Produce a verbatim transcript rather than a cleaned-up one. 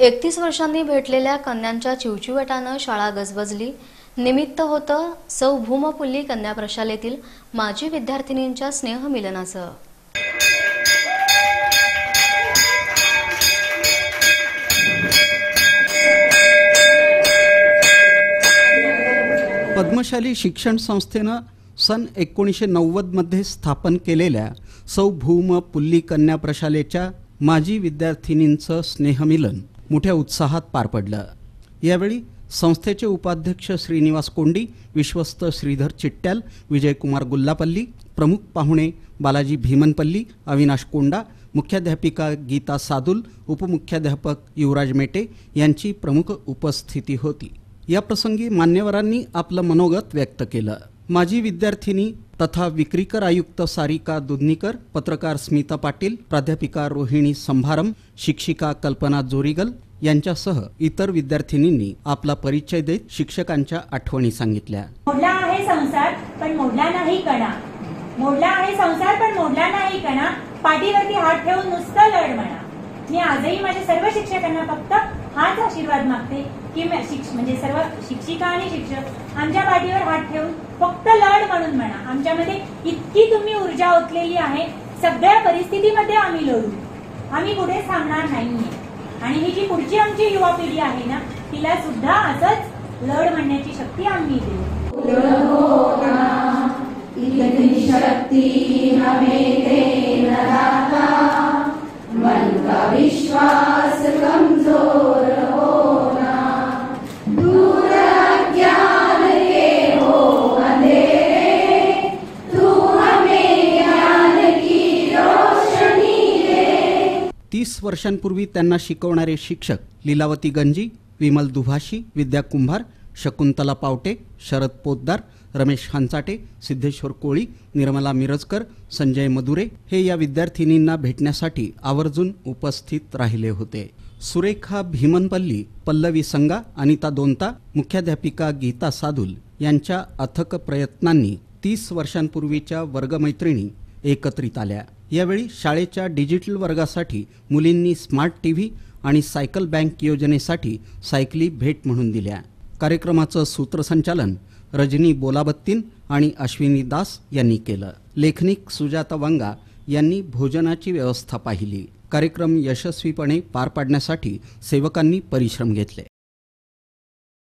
एकतीस वर्षांनी भेटलेल्या कन्यांच्या चिवचिवाटानं शाळा गजबजली। निमित्त होतं सौ भूमपुल्ली कन्या प्रशालेतील माजी विद्यार्थिनींच्या स्नेहमिलनाचं। पद्मशाली शिक्षण संस्थेनं सन एकोणीसशे नव्वद मध्ये स्थापन केलेल्या सौ भूमपुल्ली कन्या प्रशालेच्या माजी विद्यार्थिनींचं स्नेहमिलन मोठ्या उत्साहात पार पडलं। यावेळी संस्थेचे उपाध्यक्ष श्रीनिवास कोंडी, विश्वस्त श्रीधर चिट्ट्याल, विजयकुमार गुल्लापल्ली, प्रमुख पाहुणे बालाजी भीमनपल्ली, अविनाश कोंडा, मुख्याध्यापिका गीता सादुल, उपमुख्याध्यापक युवराज मेटे यांची प्रमुख उपस्थिती होती। या प्रसंगी मान्यवरांनी आपलं मनोगत व्यक्त केलं। माजी विद्यार्थिनी तथा विक्रीकर आयुक्त सारिका दुधनीकर, पत्रकार स्मिता पाटील, प्राध्यापिका रोहिणी संभारम, शिक्षिका कल्पना जोरीगल यांच्यासह इतर विद्यार्थिनींनी आपला परिचय देत शिक्षकांच्या आठवणी सांगितल्या। मोडला आहे संसार पण मोडला नाही कणा, मोडला आहे संसार पण मोडला नाही कणा, पाठीवरती हात ठेवून नुसतं लढ म्हणा। मी आजही माझ्या सर्व शिक्षकांना फक्त हाच आशीर्वाद मागते की म्हणजे सर्व शिक्षिका आणि शिक्षक आमच्या पाठीवर हात ठेवून फक्त लढ म्हणून म्हणा। आमच्यामध्ये इतकी तुम्ही ऊर्जा ओतलेली आहे, सगळ्या परिस्थितीमध्ये आम्ही लढू, आम्ही कुठे थांबणार नाहीये। आणि ही जी पुढची आमची युवा पिढी आहे ना, तिला सुद्धा असंच लढ म्हणण्याची शक्ती आम्ही देऊ। इतनी शक्ति हमें दे न दाता, मन का विश्वास कमजोर होना, दूर अज्ञान के हो अंधेरे, तू हमें ज्ञान की रोशनी दे। तीस वर्षांपूर्वी त्यांना शिकवणारे शिक्षक लीलावती गंजी, विमल दुभाषी, विद्या कुंभार, शकुंतला पावटे, शरद पोतदार, रमेश हंचाटे, सिद्धेश्वर कोळी, निर्मला मिरजकर, संजय मधुरे हे या विद्यार्थिनींना भेटण्यासाठी आवर्जून उपस्थित राहिले होते। सुरेखा भीमनपल्ली, पल्लवी संगा, अनिता दोंता, मुख्याध्यापिका गीता सादुल यांच्या अथक प्रयत्नांनी तीस वर्षांपूर्वीच्या वर्गमैत्रिणी एकत्रित आल्या। यावेळी शाळेच्या डिजिटल वर्गासाठी मुलींनी स्मार्ट टीव्ही आणि सायकल बँक योजनेसाठी सायकली भेट म्हणून दिल्या। कार्यक्रमाचं सूत्रसंचालन रजनी बोलाबत्तीन आणि अश्विनी दास यांनी केलं। लेखनिक सुजाता वांगा यांनी भोजनाची व्यवस्था पाहिली। कार्यक्रम यशस्वीपणे पार पाडण्यासाठी सेवकांनी परिश्रम घेतले।